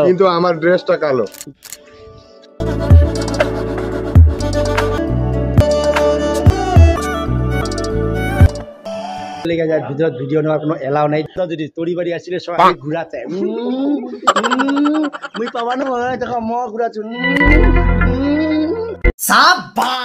কিন্তু আমার ড্রেসটা কালো। ভিডিও নেওয়ার কোনো এলাও নাই। যদি তোরি বাড়ি আসলে সবাই ঘুরাতে মুই পাবা নহয় দেখা মই ঘুরাছো সাবা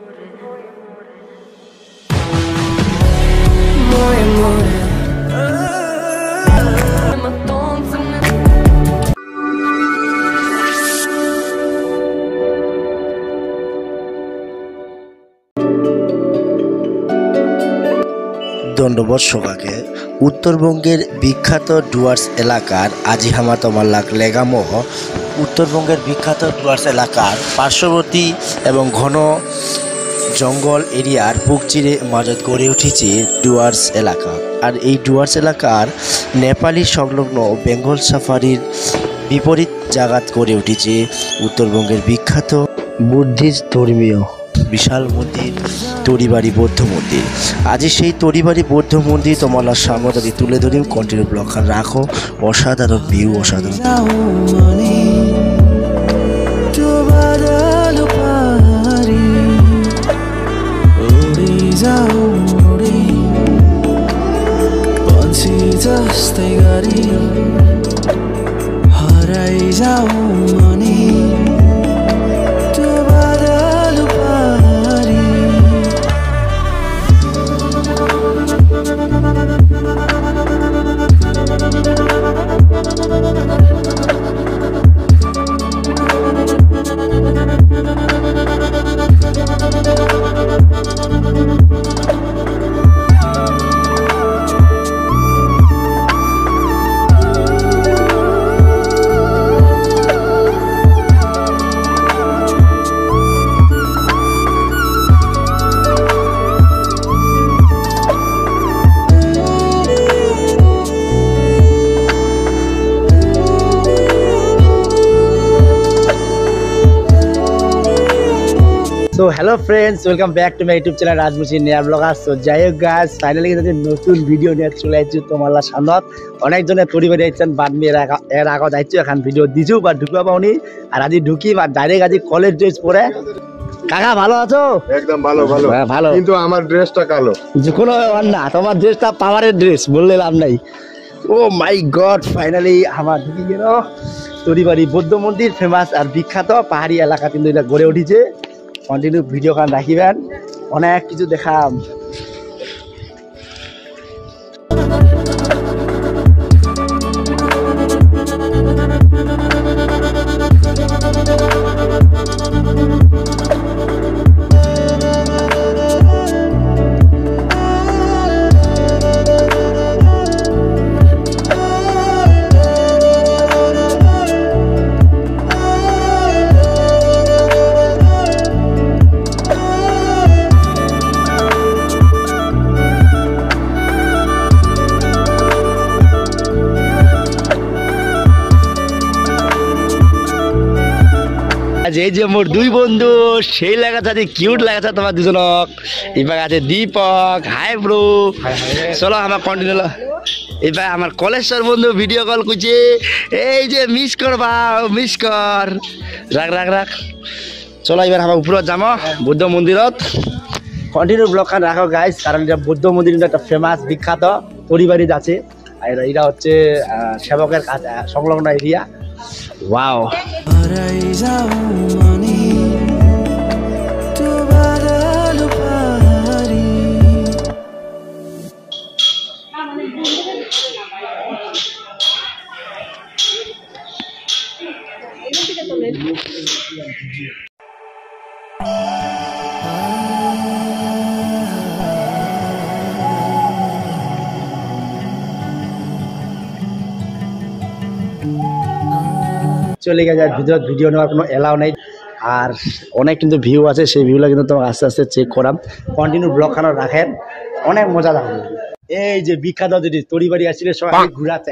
দণ্ডবর্ষক আগে উত্তরবঙ্গের বিখ্যাত ডুয়ার্স এলাকার আজিহামা তোমাল্লাক লেগামহ উত্তরবঙ্গের বিখ্যাত ডুয়ার্স এলাকার পার্শ্ববর্তী এবং ঘন জঙ্গল এরিয়ার বুক চিরে মাজত গড়ে উঠেছে ডুয়ার্স এলাকা। আর এই ডুয়ার্স এলাকার নেপালি সংলগ্ন বেঙ্গল সাফারির বিপরীত জায়গাত গড়ে উঠেছে উত্তরবঙ্গের বিখ্যাত বুদ্ধিস্ট ধর্মীয় বিশাল মন্দির তরিবাড়ি বৌদ্ধ মন্দির। আজ সেই তরিবাড়ি বৌদ্ধ মন্দির তোমার সামনে তুলে ধরি। কন্টিনিউ ব্লগ রাখো, অসাধারণ ভিউ, অসাধারণ। So hello friends, welcome back to my YouTube channel Rajmushi Near Vloggers। So যাই হোক guys, finally কিন্তু নতুন ভিডিও নিয়ে চলে আসছি তোমার সামনে। অনেকজনে তরিবাড়ি আইছেন বাদমি এর আগত আইছো, এখন ভিডিও দিছো বা ঢুকবা পাওনি। আর আজি ঢুকি বা ডাইরেক্ট আজি কলেজ ড্রেস পরে। কাকা ভালো আছো? একদম ভালো ভালো ভালো, কিন্তু আমার ড্রেসটা কালো। যে কোনো ব্যাপার না, তোমার ড্রেসটা পাওয়ারের ড্রেস, বললে লাভ নাই। ও মাই গড, ফাইনালি আমার ঢুকি গেল তরিবাড়ি বৌদ্ধ মন্দির, ফেমাস আর বিখ্যাত পাহাড়ি এলাকা কিন্তু এটা গড়ে উঠেছে। কন্টিনিউ ভিডিও খান রাখিবেন, অনেক কিছু দেখাম। এই যে মোর দুই বন্ধু, সেই লাগাচ্ছে কিউট লাগাচ্ছে তোমার দুজনক। এবার আছে দীপক, হাই ব্রো। চলো আমার কন্টিনিউ। এবার আমার কলেজের বন্ধু ভিডিও কল করছে, এই যে মিস করবা, মিস কর, রাখ রাখ রাখ। চলো এবার আমার উপরে যাম বৌদ্ধ মন্দিরত। কন্টিনিউ ব্লগ খান রাখো গাইস, কারণ এটা বৌদ্ধ মন্দির একটা ফেমাস বিখ্যাত তরিবাড়িতে আছে। আর এটা হচ্ছে সেবকের কাছে সংলগ্ন এরিয়া। ওয়াও, চলে গেছে ভিতরে ভিডিও নেওয়ার কোনো এলাও নাই। আর অনেক কিন্তু ভিউ আছে, সেই ভিউগুলো কিন্তু তোমাকে আস্তে আস্তে চেক করাম। কন্টিনিউ ব্লগ খানো রাখেন, অনেক মজা লাগবে। এই যে বিখ্যাত যদি তরিবাড়ি আসলে সবাই ঘুরাতে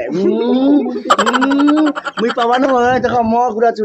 মুই পাবা নহয় দেখা মই ঘুরাছো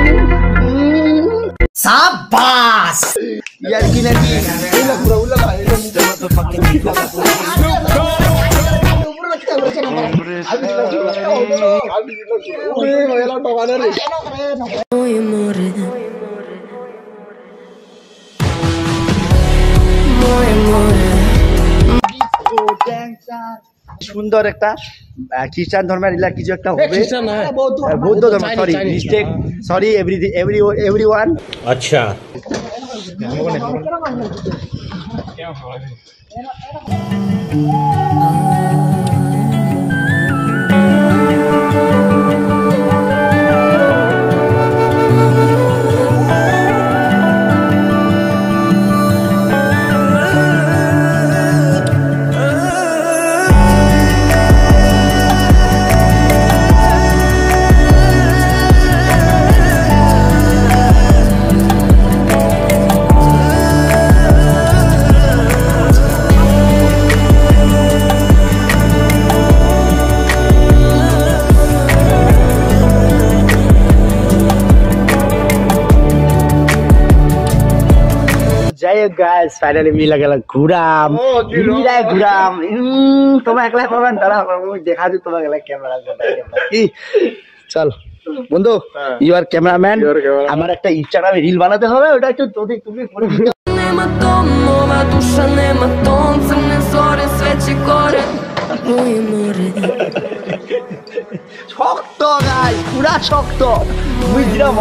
সাবাস ইয়ার কি নাকি এলা ঘুরা উলা ভাই সুন্দর একটা খ্রিস্টান ধর্মের ইলা কিছু একটা হবে বৌদ্ধ ধর্ম সরি মিস্টেক সরি এভরিওয়ান अच्छा যাই হোক গাইস ফাইনালি মিলা গেল ঘুরাম মিলাই ঘুরাম তোমার একলা পাবেন তারা দেখা দিই তোমার একলা ক্যামেরা কি চল বন্ধু ইউ আর ক্যামেরাম্যান আমার একটা ইনস্টাগ্রামে রিল বানাতে হবে ওটা একটু তুমি করে দিও শক্ত গাইস পুরা শক্ত বুঝলাম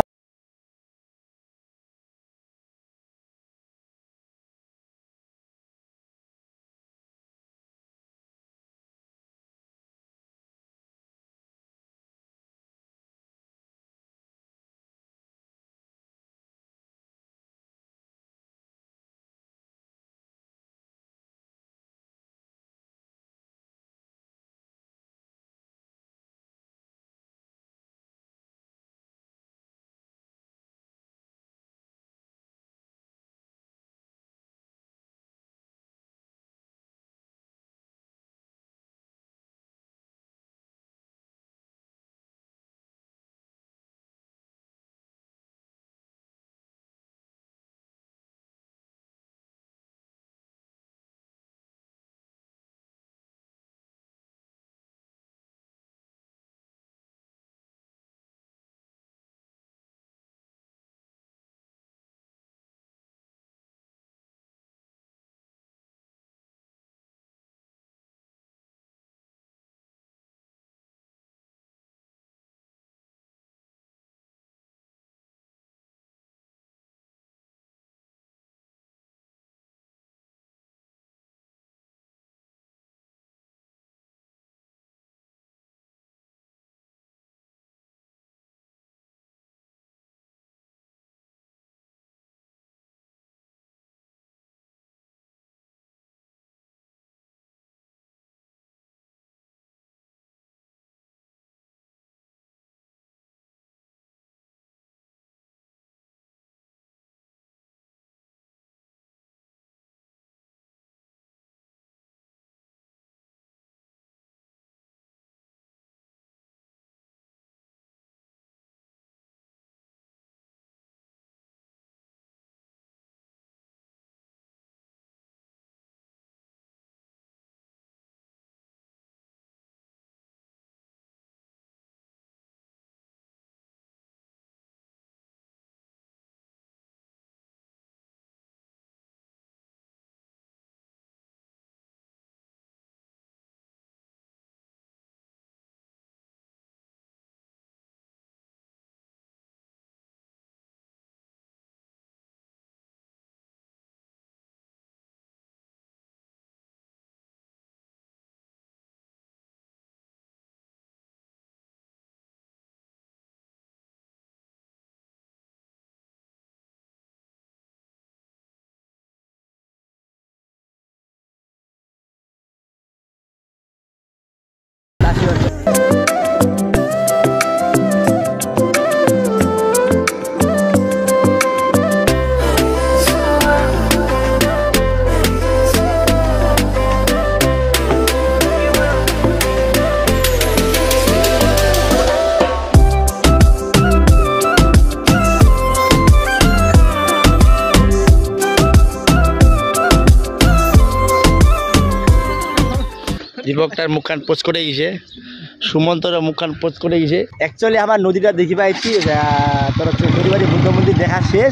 দীপক তার মুখখান পোস্ট করে গেছে সুমন্তর মুখখান পোস্ট করে গেছে। অ্যাকচুয়ালি আমার নদীটা দেখি পাইছি, তোর হচ্ছে নদীবাড়ি বুদ্ধ মন্দির দেখা শেষ।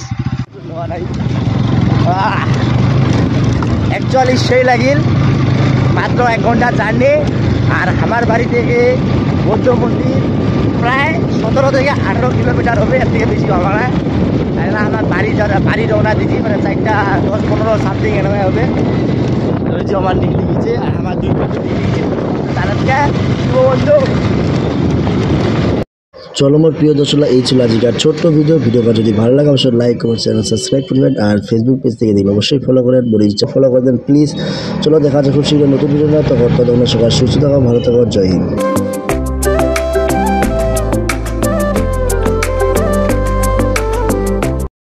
অ্যাকচুয়ালি সেই লাগিল মাত্র 1 ঘন্টা জার্নি। আর আমার বাড়ি থেকে বৌদ্ধ মন্দির প্রায় 17 থেকে 18 কিলোমিটার হবে, এর থেকে বেশি হবে না। আমার বাড়ি রওনা দিচ্ছি, মানে 4টা 10-15 সামথিং এরকম হবে। ওই যে আমার ডিগ্রি গেছে আর আমার 2 বন্ধু ডিগ্রি গেছে তারা বন্ধু। চলো মোর প্রিয় দর্শকরা, এই ছিল আজকের ছোট্ট ভিডিওটা যদি ভালো লাগে অবশ্যই লাইক কমেন্ট চ্যানেল সাবস্ক্রাইব করবেন। আর ফেসবুক পেজ থেকে দেখলে অবশ্যই ফলো করেন, বলে ইচ্ছা ফলো করবেন প্লিজ। চলো দেখা যাক খুব শীঘ্র নতুন ভিডিও, তখন সবাই সুস্থ থাকো, ভালো থাকো, জয় হিন্দ।